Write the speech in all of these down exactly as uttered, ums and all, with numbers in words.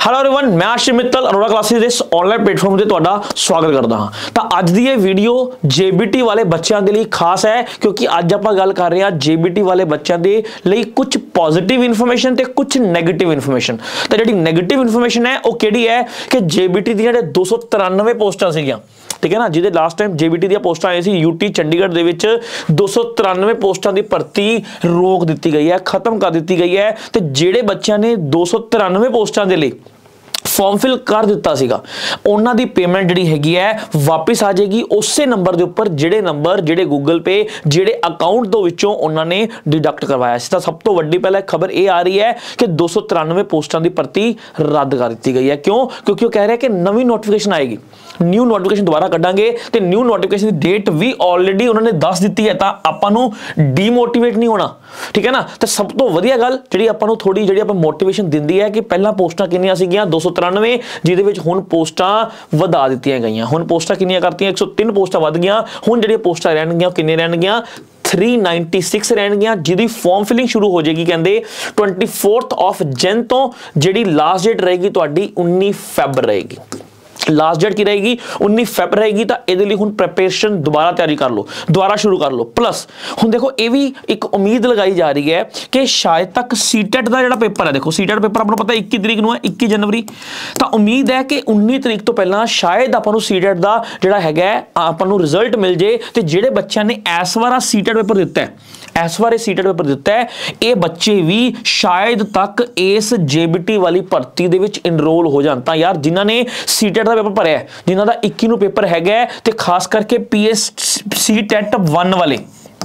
Hello everyone, मैं Ashish Mittal Arora classes इस online platform ਤੇ ਤੁਹਾਡਾ ਸਵਾਗਤ ਕਰਦਾ ਹਾਂ। ਤਾਂ ਅੱਜ ਦੀ ਇਹ ਵੀਡੀਓ ਜੇਬੀਟੀ ਵਾਲੇ ਬੱਚਿਆਂ ਦੇ ਲਈ ਖਾਸ ਹੈ ਕਿਉਂਕਿ ਅੱਜ ਆਪਾਂ ਗੱਲ ਕਰ ਰਹੇ ਹਾਂ ਜੇਬੀਟੀ ਵਾਲੇ ਬੱਚਿਆਂ ਦੇ ਲਈ ਕੁਝ ਪੋਜ਼ਿਟਿਵ ਇਨਫੋਰਮੇਸ਼ਨ ਤੇ ਕੁਝ ਨੈਗੇਟਿਵ ਇਨਫੋਰਮੇਸ਼ਨ। ਤਾਂ ਜਿਹੜੀ ਨੈਗੇਟਿਵ ਇਨਫੋਰਮੇਸ਼ਨ ਹੈ ਉਹ ਕਿਹੜੀ ਹੈ ਕਿ ਜੇਬੀਟੀ ਦੀਆਂ ਜਿਹੜੇ ਦੋ सौ तिरानवे पोस्टां ਸੀਗੀਆਂ, ठीक है ना, जिहदे लास्ट टाइम जेबीटी दी पोस्टां आई सी यूटी चंडीगढ़ दे विच दो सौ तिरानवे पोस्टां दी भर्ती रोक दित्ती गई है, खत्म कर दित्ती गई है। ते जिहड़े बच्चों ने दो सौ तिरानवे पोस्टां दे लई फॉर्म फिल कर दिता सीगा उन्हां दी पेमेंट जिहड़ी हैगी है वापस आ जाएगी उसे नंबर के उपर जिहड़े नंबर जिहड़े गूगल पे जिहड़े अकाउंट दो विचों उन्हां ने डिडक्ट करवाया सी। तां सब तो वड्डी पहले खबर ये आ रही है कि दो सौ तिरानवे पोस्टां दी भर्ती रद्द कर दी गई है। क्यों? क्योंकि वो कह रहे हैं कि नवी नोटिफिकेशन आएगी, न्यू नोटिफिकेशन दोबारा कढ़ांगे ते न्यू नोटिफिकेशन की डेट भी ऑलरेडी उन्होंने दस दी है। तां आपां नूं डीमोटिवेट नहीं होना, ठीक है ना। तो सब तो वधिया गल जिहड़ी आपां नूं थोड़ी जिहड़ी आपां मोटिवेशन दिंदी है कि पहला पोस्टां कितनियां सीगियां दो सौ तिरानवे, जिहदे विच हुण पोस्टां वधा दित्तियां गईयां। हुण पोस्टां कितनियां करतियां एक सौ तीन पोस्टां वध गईयां। हुण जिहड़ियां पोस्टां रहणगीयां किन्ने रहणगीयां थ्री नाइनटी सिक्स रहणगीयां, जिहदी फॉर्म फिलिंग शुरू हो जाएगी कहंदे ट्वेंटी फोर्थ ऑफ जन तो, जिहड़ी लास्ट डेट रहेगी तुहाडी उन्नीस फैब रहेगी। लास्ट डेट की रहेगी उन्नीस फैब रहेगी। तो ये लिए हुण प्रिपरेशन दोबारा तैयारी कर लो, दोबारा शुरू कर लो। प्लस हुण देखो ये भी एक उम्मीद लगाई जा रही है कि शायद तक सीटेट का जो पेपर है, देखो सीटेट पेपर आपको पता है इक्की तरीक नूं है, इक्की जनवरी। तो उम्मीद है कि उन्नीस तरीक तो पहला शायद आपां नूं सीटेट का जिहड़ा हैगा आपां नूं रिजल्ट मिल जाए। तो जिहड़े बच्चों ने इस वार सीटेट पेपर दिता है, इस बार सीटेट पेपर दिता है, ये बच्चे भी शायद तक इस जेबीटी वाली भर्ती दे विच इनरोल हो जान। तां यार जिन्हां ने सीटेट का पेपर भरिया, जिन्हां दा इक्की नूं पेपर हैगा ते खास करके पी एस सीटेट वन वाले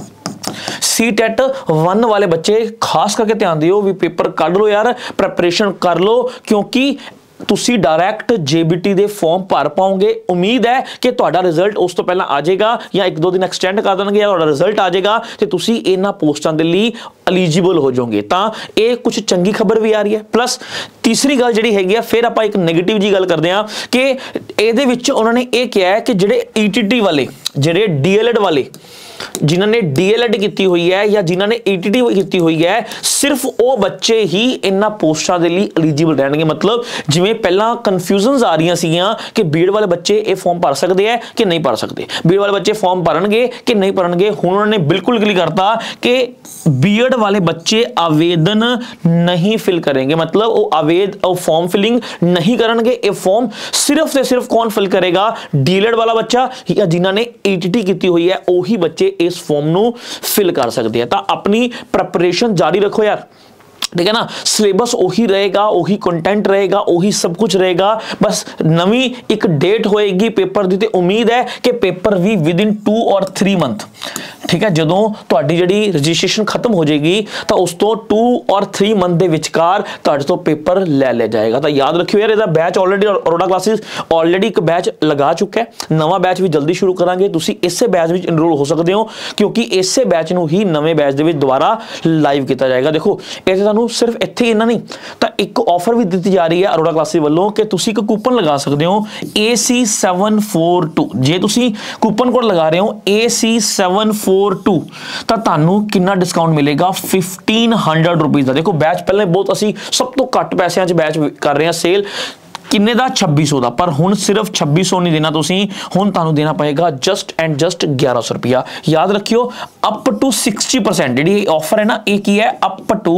सीटेट वन वाले बच्चे खास करके ध्यान दियो भी पेपर कढ लो यार, प्रिपरेशन कर लो, क्योंकि तुसी डायरैक्ट जेबीटी दे फॉर्म भर पाओगे। उम्मीद है कि तुहाडा रिजल्ट उस तो पहला आ जाएगा या एक दो दिन एक्सटेंड कर देंगे या तुहाडा रिजल्ट आ जाएगा तो तुसी इन्हां पोस्टां दे लई एलिजिबल हो जाओगे। तां ये कुछ चंगी खबर भी आ रही है। प्लस तीसरी गल जिहड़ी हैगी आ फिर आपां एक नैगेटिव जी गल करदे हां कि इहदे विच उन्होंने ये कहा है कि जिहड़े ईटीटी वाले जिहड़े डीएलएड वाले जिन्हों ने डीएलएड की हुई है या जिन्हों ने ईटीटी की हुई है सिर्फ वो बच्चे ही इन्हां पोस्टां दे लई एलिजिबल रहणगे। मतलब जिवें पहला कन्फ्यूजनस आ रही सीगियां कि बीएड वाले बच्चे ये फॉर्म भर सकते हैं कि नहीं भर सकते, बीएड वाले बच्चे फॉर्म भरनगे कि नहीं भरनगे। हुण उन्होंने बिल्कुल क्लियर करता कि बीएड वाले बच्चे आवेदन नहीं फिल करेंगे, मतलब वो आवेद फॉर्म फिलिंग नहीं करेंगे। ये फॉर्म सिर्फ से सिर्फ कौन फिल करेगा? डीएलएड वाला बच्चा या जिन्होंने ईटीटी की हुई है वही बच्चे इस फॉर्म नूं फिल कर सकते हैं। तो अपनी प्रिपरेशन जारी रखो यार, ठीक है ना। सिलेबस वही रहेगा, वही कंटेंट रहेगा, वही सब कुछ रहेगा। बस नवी एक डेट होएगी पेपर दी। ते उम्मीद है कि पेपर भी विद इन टू और थ्री मंथ, ठीक है, जदों तुहाडी जिहड़ी रजिस्ट्रेशन खत्म हो जाएगी तो उस तो टू और थ्री मंथ के विचकार तुहाडे तो पेपर ले लिया जाएगा। तो याद रखियो यार, इहदा batch already Arora classes already एक बैच लगा चुका है, नवा बैच भी जल्दी शुरू करांगे। तुसीं इसे बैच में इनरोल हो सकते हो क्योंकि इसे बैच नूं ही नवे बैच दे विच दोबारा लाइव किया जाएगा। देखो इह तुहानूं सिर्फ इत्थे इन्ना नहीं तो एक ऑफर भी दी जा रही है अरोड़ा क्लासेस वालों कि तुसीं एक कूपन लगा सकते हो A C seven four two. जे तुसीं कूपन कोड लगा रहे हो A C seven four two तो तुहानूं कितना डिस्काउंट मिलेगा? फिफ्टीन हंड्रड रुपीज़ का। देखो बैच पहले बहुत असीं सब तो घट पैसों च बैच कर रहे हैं सेल किन्ने दा छब्बी सौ का, पर हुण सिर्फ छब्बी सौ नहीं देना तुसीं, हुण तुहानूं देना पएगा जस्ट एंड जस्ट ग्यारह सौ रुपया। याद रखियो अप टू सिक्सटी परसेंट जी ऑफर है ना, एक ही है अप टू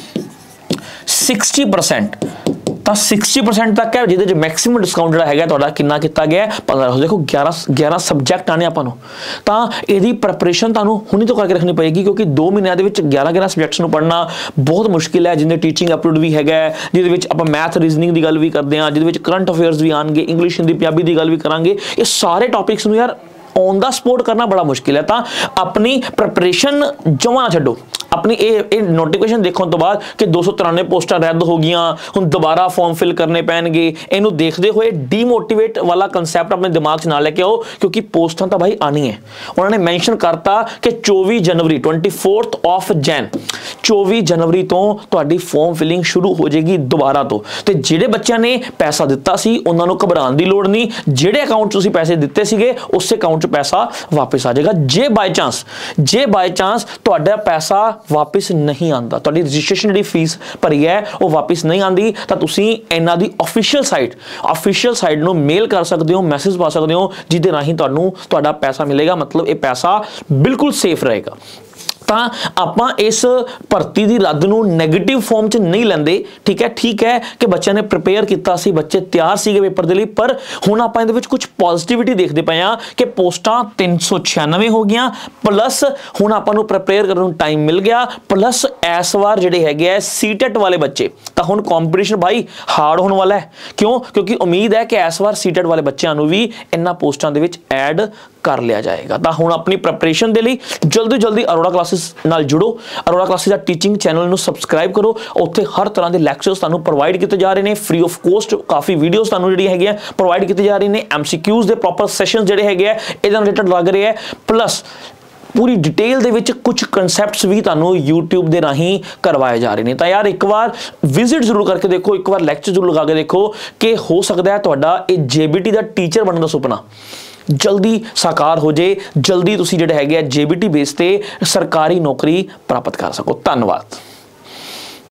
सिक्सटी परसेंट तो सिक्सटी परसेंट तक है, जिहदे मैक्सिमम डिस्काउंट जिहड़ा हैगा तुहाडा कितना किया गया है पंद्रह सौ। देखो ग्यारह ग्यारह सबजैक्ट आने आपां नूं, तां इहदी प्रिपरेशन तुहानूं हुणी तो करके रखनी पएगी क्योंकि दो महीनों दे विच ग्यारह ग्यारह सबजैक्ट्स नूं पढ़ना बहुत मुश्किल है। जिन्हें टीचिंग एप्टीट्यूड भी हैगा, जिहदे विच आपां मैथ रीजनिंग की गल भी करते हैं, जिहदे विच करंट अफेयर्स भी आएंगे, इंग्लिश हिंदी पंजाबी की गल भी करांगे। ये सारे टॉपिक्स नूं यार ऑन द स्पॉट करना बड़ा मुश्किल है। तां अपनी प्रिपरेशन जमा ना छड्डो, अपनी ए नोटिफिकेशन देखने तो बाद कि दो सौ तिरानवे पोस्टां रद्द हो गई, हुण दोबारा फॉर्म फिल करने पैणगे, इनू देखते हुए डीमोटिवेट वाला कंसैप्ट अपने दिमाग च ना लेके आओ क्योंकि पोस्टां तो भाई आनी है। उन्होंने मैंशन करता कि चौबीस जनवरी ट्वेंटी फोर्थ ऑफ जैन चौबीस जनवरी तो तुहाडी फॉर्म फिलिंग शुरू हो जाएगी दोबारा तो। ते जिहड़े बच्चों ने पैसा दिता सी उन्हां नूं घबराउण दी लोड़ नहीं, जिहड़े अकाउंट तुसीं पैसे दिते सीगे उस अकाउंट च पैसा वापस आ जाएगा। जे बाय चांस जे बाय चांस तुहाडा पैसा ਵਾਪਿਸ ਨਹੀਂ ਆਉਂਦਾ, ਤੁਹਾਡੀ ਰਜਿਸਟ੍ਰੇਸ਼ਨ ਜਿਹੜੀ ਫੀਸ ਭਰੀ ਹੈ ਉਹ ਵਾਪਿਸ ਨਹੀਂ ਆਉਂਦੀ, ਤਾਂ ਤੁਸੀਂ ਇਹਨਾਂ ਦੀ ਆਫੀਸ਼ੀਅਲ ਸਾਈਟ ਆਫੀਸ਼ੀਅਲ ਸਾਈਟ ਨੂੰ ਮੇਲ ਕਰ ਸਕਦੇ ਹੋ, ਮੈਸੇਜ ਪਾ ਸਕਦੇ ਹੋ, ਜਿਹਦੇ ਰਾਹੀਂ ਤੁਹਾਨੂੰ ਤੁਹਾਡਾ ਪੈਸਾ ਮਿਲੇਗਾ। ਮਤਲਬ ਇਹ ਪੈਸਾ ਬਿਲਕੁਲ ਸੇਫ ਰਹੇਗਾ। ਤਾਂ ਆਪਾਂ ਇਸ ਭਰਤੀ ਦੀ ਰੱਦ ਨੂੰ ਨੈਗੇਟਿਵ ਫਾਰਮ 'ਚ ਨਹੀਂ ਲੈਂਦੇ, ਠੀਕ ਹੈ। ਠੀਕ ਹੈ ਕਿ ਬੱਚਿਆਂ ਨੇ ਪ੍ਰਿਪੇਅਰ ਕੀਤਾ ਸੀ, ਬੱਚੇ ਤਿਆਰ ਸੀਗੇ ਪੇਪਰ ਦੇ ਲਈ, ਪਰ ਹੁਣ ਆਪਾਂ ਇਹਦੇ ਵਿੱਚ ਕੁਝ ਪੋਜ਼ਿਟਿਵਿਟੀ ਦੇਖਦੇ ਪਏ ਹਾਂ ਕਿ ਪੋਸਟਾਂ ਤਿੰਨ ਸੌ ਛਿਆਨਵੇਂ ਹੋ ਗਈਆਂ, ਪਲੱਸ ਹੁਣ ਆਪਾਂ ਨੂੰ ਪ੍ਰਿਪੇਅਰ ਕਰਨ ਨੂੰ ਟਾਈਮ ਮਿਲ ਗਿਆ, ਪਲੱਸ ਇਸ ਵਾਰ ਜਿਹੜੇ ਹੈਗੇ ਆ ਸੀਟੈਟ ਵਾਲੇ ਬੱਚੇ, ਤਾਂ ਹੁਣ ਕੰਪੀਟੀਸ਼ਨ ਭਾਈ ਹਾਰਡ ਹੋਣ ਵਾਲਾ ਹੈ। ਕਿਉਂ? ਕਿਉਂਕਿ ਉਮੀਦ ਹੈ ਕਿ ਇਸ ਵਾਰ ਸੀਟੈਟ ਵਾਲੇ ਬੱਚਿਆਂ ਨੂੰ ਵੀ ਇਹਨਾਂ ਪੋਸਟਾਂ ਦੇ ਵਿੱਚ ਐਡ ਕਰ ਲਿਆ ਜਾਏਗਾ। ਤਾਂ ਹੁਣ ਆਪਣੀ ਪ੍ਰੈਪਰੇਸ਼ਨ ਦੇ ਲਈ ਜਲਦੀ ਜਲਦੀ ਅਰੋੜਾ ਕਲਾਸਿਸ ਨਾਲ ਜੁੜੋ। ਅਰੋੜਾ ਕਲਾਸਿਸ ਦਾ ਟੀਚਿੰਗ ਚੈਨਲ ਨੂੰ ਸਬਸਕ੍ਰਾਈਬ ਕਰੋ, ਉੱਥੇ ਹਰ ਤਰ੍ਹਾਂ ਦੇ ਲੈਕਚਰਸ ਤੁਹਾਨੂੰ ਪ੍ਰੋਵਾਈਡ ਕੀਤੇ ਜਾ ਰਹੇ ਨੇ ਫ੍ਰੀ ਆਫ ਕੋਸਟ। ਕਾਫੀ ਵੀਡੀਓਜ਼ ਤੁਹਾਨੂੰ ਜਿਹੜੀਆਂ ਹੈਗੀਆਂ ਪ੍ਰੋਵਾਈਡ ਕੀਤੇ ਜਾ ਰਹੇ ਨੇ, ਐਮਸੀਕਿਊਜ਼ ਦੇ ਪ੍ਰੋਪਰ ਸੈਸ਼ਨਸ ਜਿਹੜੇ ਹੈਗੇ ਆ ਇਹਦੇ ਨਾਲ ਰਿਲੇਟਡ ਲੱਗ ਰਹੇ ਆ, ਪਲੱਸ ਪੂਰੀ ਡਿਟੇਲ ਦੇ ਵਿੱਚ ਕੁਝ ਕਨਸੈਪਟਸ ਵੀ ਤੁਹਾਨੂੰ YouTube ਦੇ ਰਾਹੀਂ ਕਰਵਾਏ ਜਾ ਰਹੇ ਨੇ। ਤਾਂ ਯਾਰ ਇੱਕ ਵਾਰ ਵਿਜ਼ਿਟ ਜ਼ਰੂਰ ਕਰਕੇ ਦੇਖੋ, ਇੱਕ ਵਾਰ ਲੈਕਚਰ ਜ਼ਰੂਰ ਲਗਾ ਕੇ ਦੇਖੋ ਕਿ ਹੋ ਸਕਦਾ ਹੈ ਤੁਹਾਡਾ ਇਹ ਜੇਬੀਟੀ ਦਾ ਟੀਚਰ ਬਣਨ ਦਾ ਸੁਪਨਾ ਜਲਦੀ ਸਾਕਾਰ ਹੋ ਜੇ, ਜਲਦੀ ਤੁਸੀਂ ਜਿਹੜੇ ਹੈਗੇ ਆ ਜੇਬੀਟੀ ਬੇਸ ਤੇ ਸਰਕਾਰੀ ਨੌਕਰੀ ਪ੍ਰਾਪਤ ਕਰ ਸਕੋ। ਧੰਨਵਾਦ।